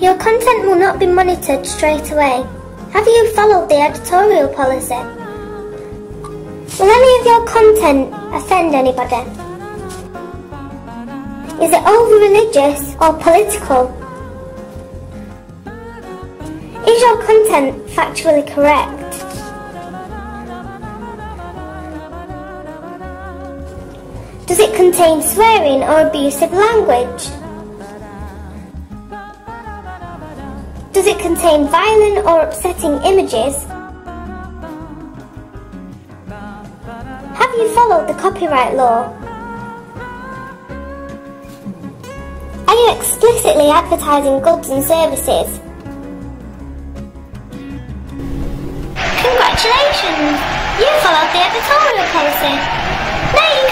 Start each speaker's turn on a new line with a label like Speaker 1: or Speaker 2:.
Speaker 1: Your content will not be monitored straight away. Have you followed the editorial policy? Will any of your content offend anybody? Is it over religious or political? Is your content factually correct? Does it contain swearing or abusive language? Does it contain violent or upsetting images? Have you followed the copyright law? Are you explicitly advertising goods and services? Congratulations! You followed the editorial policy. Now you